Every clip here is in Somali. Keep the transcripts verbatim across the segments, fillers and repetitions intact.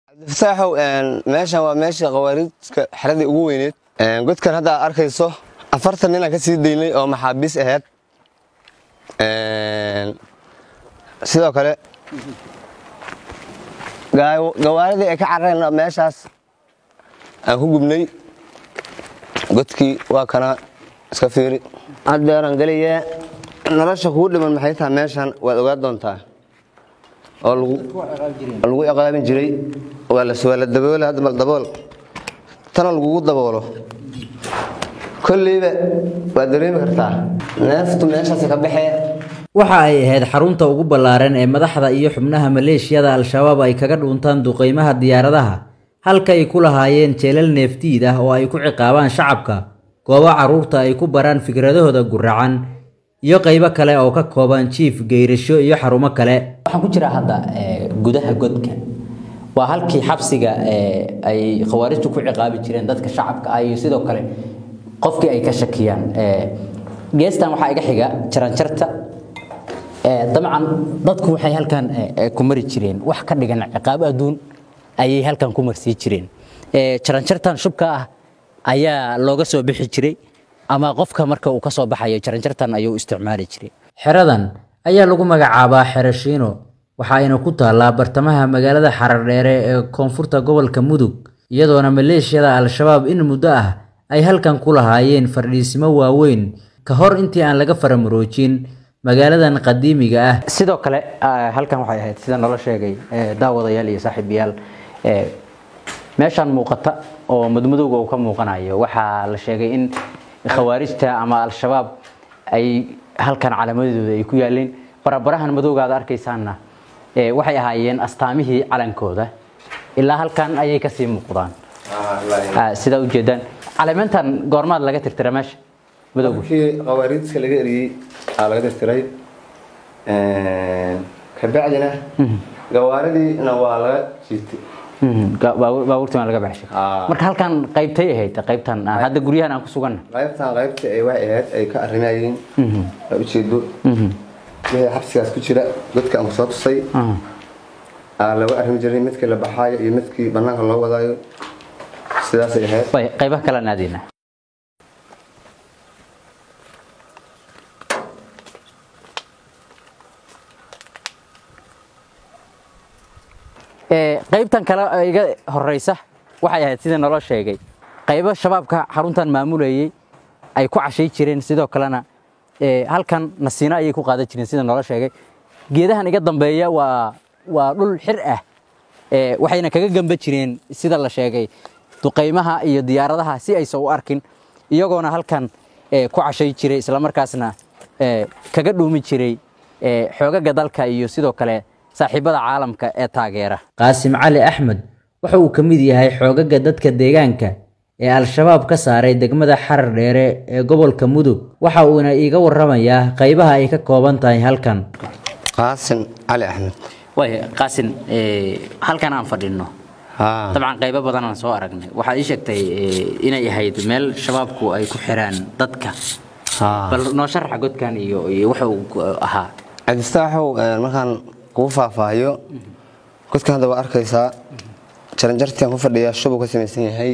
Saxow een meeshan waa meesha qawaariidka xirada ugu weyneed een godkan hadda arkayso afartan nin ka sii deynay oo maxaabiis ahayd een sidoo kale gawaarida ay ka carareen meeshaas aan ku gubnay godkii waa kana iska fiiri adeeran galiye nolosha ku dhiman maxay tahay meeshan waad ogaad doontaa oo lagu lagu aqaabin jiray wala su'aal dabool hada mal dabool tan lagu daboolo kulliba waa dareemi kartaa neeftu meeshaas ka baxay waxa ay ahayd xarunta ugu ballaaran ee madaxda iyo xubnaha maleeshiyada al-shabaab ay kaga dhuuntaan duqeymaha diyaaradaha halka ay ku lahaayeen jeelal neeftiid ah oo ay ku ciqaabaan shacabka goobo caruurta ay ku baraan fikradahooda guracan iyo qaybo kale oo ka kooban chief geyrasho iyo xarumo kale waxaan ku jira hadda gudaha godka waa halkii xabsiga ay khawaarijtu ku ciqaabi jireen dadka shacabka ay sidoo kale qofkii ay ka shakiyaan geestan waxa iga xiga jaranjarta dabcan dadku waxay halkan ku mari jireen wax ka dhigan ciqaab aduun ayay halkan ku marsi jireen jaranjartan shubka ah ayaa looga soo bixi jiray ama qofka marka uu ka soo baxayo jaranjartan ayuu isticmaali jiray xeradan ayaa lagu magacaabaa Xerashiino waxa ayna ku taalaa bartamaha magaalada Xaradheere ee koonfurta gobolka Mudug iyadoona maleeshiyada al-shabaab in muddo ah ay halkan ku lahaayeen fardhiisimo waaweyn ka hor intii aan laga faramuroojin magaaladan qadiimiga ah sidoo kale halkan waxay ahayd sida nolol sheegay daawadayaal iyo saaxiibayaal meeshan muuqata oo madmadowga uu ka muuqanayo waxa la sheegay in khawaarijta ama al-shabaab ay halkan calaamadooda ay ku yaaleen barabarahan madowga aad arkaysaana ee waxay ahaayeen astaamihii calankooda ilaa halkan ayay ka sii muuqdaan sida u jeedaan calaamantan goormaad laga tirtiray meesha madowga kii khawaarijka laga eriyay aa laga tirtiray ee ka bacdina gawaaridina waa laga jiitay baabuurtan laga baxshay marka halkan qaybtay ahayd qaybtan hadda guryahan aan ku sugan qaybtan qaybta ay wax ahayd ay ka arrimayeen ee u jeedo ee xabsigaas ku jira dadka aan soo tusay aa lagu arrimi jiray midkii la baxaayo iyo midkii banaanka loo wadaayo sidaas ay ahayd qaybaha kala naadina ee qaybtan kala iga horeysa waxay ahayd sida nolol sheegay qaybo shabaabka xaruntan maamulayay ay ku cashay jireen sidoo kalena ee halkan nasiina ay ku qaadan jireen sida nolol sheegay geedahan iga dambeeya waa waa dhul xir ah ee waxayna kaga gamba jireen sida la sheegay duqeymaha iyo diyaaradaha si ay soo arkin iyagoona halkan ee ku cashay jiray isla markaasna ee kaga dhuumi jiray ee xoogaga dalka iyo sidoo kale saaxiibada caalamka ee taageera Qaasim Cali Axmed waxa uu ka mid yahay xoogaga dadka deegaanka ee al-shabaab ka saaray degmada Xaradheere ee gobolka Mudug waxa uu iiga warramayaa qaybaha ay ka kooban tahay halkan Qaasim Cali Axmed way Qaasim ee halkan aan fadhino ha tabcan qaybo badan aan soo aragnay waxa ay sheegtay inay ahayd meel shabaabku ay ku xiraan dadka ha bal noo sharax godkan iyo waxa uu ahaa adistaaxow markaan ku faafaayo godka hadda waa arkaysaa jaranjartii aan ku fadhiyaa shubu ka samaysan yahay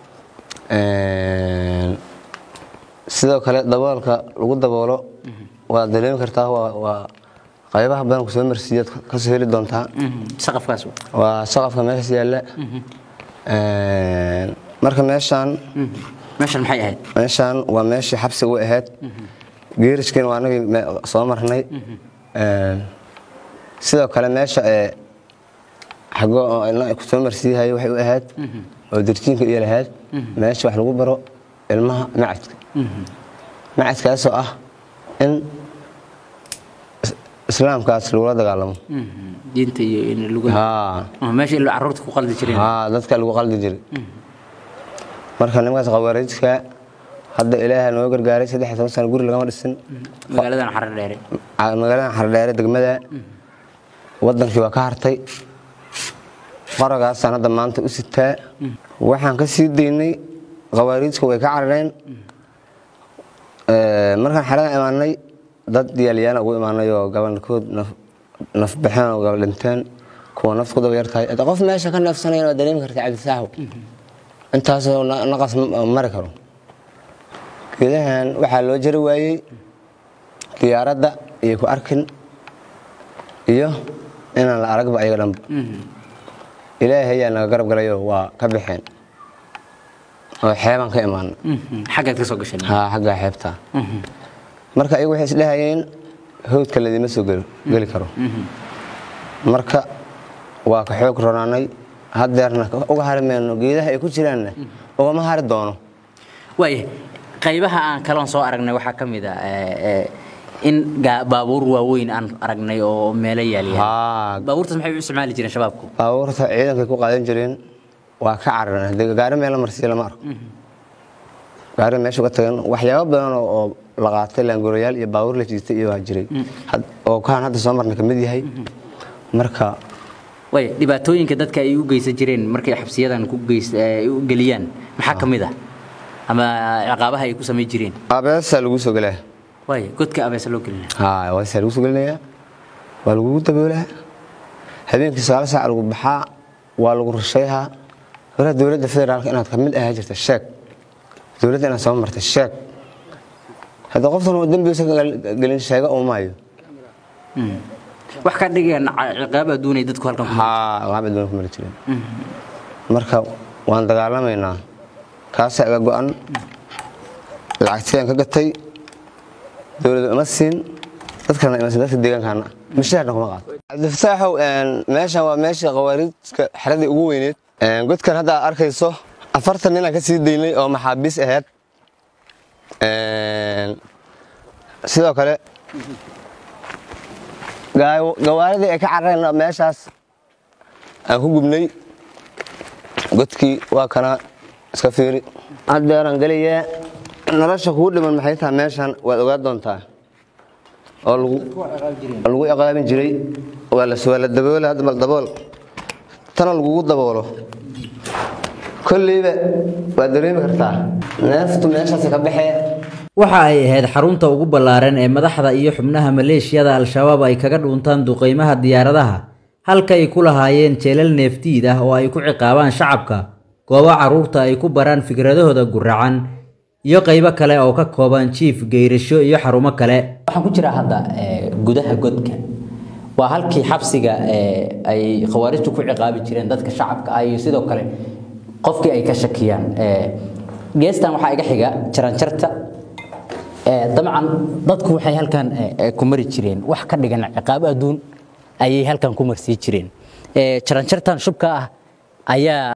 een sidoo kale daboolka lagu daboolo waa dareemi kartaa waa waa qaybaha badan ku soo marsiiyad ka soo heli doontaa saqafkaas waa saqafka meesha yaala een marka meeshan meeshan maxay ahayd meeshan waa meeshii xabsi u ahayd geerishkeen waa anaga soo marnay een sidoo kale meesha ee xago ilaa ku soo marsiihay waxay u ahayd oo dirtiinka iyo lahayd meesha wax lagu baro ilmaha macadka macadkaas oo ah in islaamkaas lagu dagaalamo diinta iyo in lagu ha meesha ilaa carruurta ku qaldi jireen ha dadka lagu qaldi jiray marka nimankaas khawaarijka hadda ilaahay noo gargaaray saddex iyo toban sano guri laga dhisin magaaladan Xaradheere magaaladan Xaradheere degmada wadankii waa ka hartay qaragaas sanada maanta u sitaa waxaan ka sii deynay khawaarijku way ka carareen ee markaan xarada imaanay dad diyaaliyana ugu imaanay oo gobolkood naf baxaan oo gobol dhinteen kuwa naftu ku daba yartahay hada qof meesha ka neefsanayna waa dareemi kartaa cabdisaaxo intaas oo naqas mari karo geedahan waxaa loo jari waayey diyaaradda iyo ku arkin iyo inaan la aragba ayaga dhanba ilaahay ayaa naga garab galayo waa ka bixeen oo xeebaan ka imaana xaggaad ka soo gasheen haa xagga xeebta marka ayagu waxay isdhahayeen hawdka ladima soo geli karo marka waa ka xoog ronaanay haddeerna uga harimayno geedaha ay ku jiraanna ugama hari doono waay qaybaha aan kaloon soo aragnay waxaa ka mid ah in baabuur waaweyn aan aragnay oo meelo yaaliya baabuurtaas maxay u isticmaali jireen shabaabku baabuurta ciidanka ku qaadan jireen waa ka carareen gaari meel marsiyo lama arko gaari meesha ka tagan waxyaabo badan oo la qaatay laangurayaal iyo baabuur la jiitay iyo waa jiray oo kaan hadda soo marnay ka mid yahay marka way dhibaatooyinka dadka ay u geysan jireen markay xabsiyadan ku u geliyaan maxaa ka mid ah ama ciqaabaha ay ku sameey jireen abeesa lagu soo galay way godka abeesa loo gelinaa haa waa lagu soo galnaa waa lagu daboolaa habeenkii sagaal saac lagu baxaa waa lagu rusheeyaa hore dawladda federaalka inaad ka mid ahaa jirta sheeg dawladda inaad soo martay sheeg hada qoftan oo dambiisa galin sheega oo maayo wax ka dhigeen ciqaab aduunay dadku halkan ha waxa badan ku mari jireen marka waan dagaalamaynaa kaas aga go'an lacagteen ka gatay dawladda ma siin dadkana ima sidoo deegaankaana mishaarna kuma qaad cabdifaaxow een meeshan waa meesha qawaaridka xaradii ugu weyneed een godkan hadda arkayso afartan nin ka sii deynay oo maxaabiis ahayd een sidoo kale gawaarida ay ka carareen meeshaas aan ku gubnay godkii waa kana iska fiiri haddeeran galiyaa nolosha kuu dhiman maxay tahay meeshan waad ogaa doontaa oo lagu lagu ciqaabin jiray waa la soo la dabool hadda mal dabool tan lagu daboolo kulliba waa dareemi kartaa neeftu meeshaas ka baxee waxa ay ahayd xarunta ugu ballaaran ee madaxda iyo xubnaha maleeshiyada al-shabaab ay kaga dhuuntaan duqeymaha diyaaradaha halka ay ku lahaayeen jeelal neeftiid ah oo ay ku ciqaabaan shacabka goobo caruurta ay ku baraan fikradahooda guracan iyo qaybo kale oo ka kooban chief geyrasho iyo xarumo kale waxaan ku jiraa hadda gudaha godka waa halkii xabsiga ay khawaarijtu ku ciqaabi jireen dadka shacabka ay sidoo kale qofkii ay ka shakiyaan geestan waxa iga xiga jaranjarta dabcan dadku waxay halkan ku mari jireen wax ka dhigan ciqaab aduun ayay halkan ku marsi jireen jaranjartan shubka ah ayaa